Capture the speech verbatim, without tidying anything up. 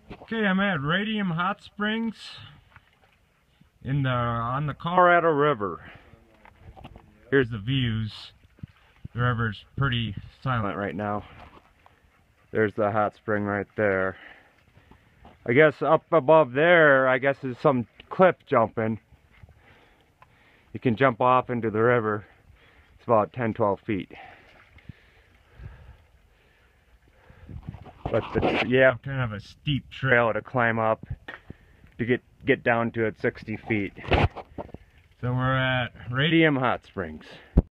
Okay, I'm at Radium Hot Springs in the on the Colorado River. Here's the views. The river's pretty silent right now. There's the hot spring right there. I guess up above there, I guess is some cliff jumping. You can jump off into the river. It's about ten, twelve feet. But the, yeah, kind of a steep trail to climb up to get get down to it sixty feet. So we're at Radium Hot Springs.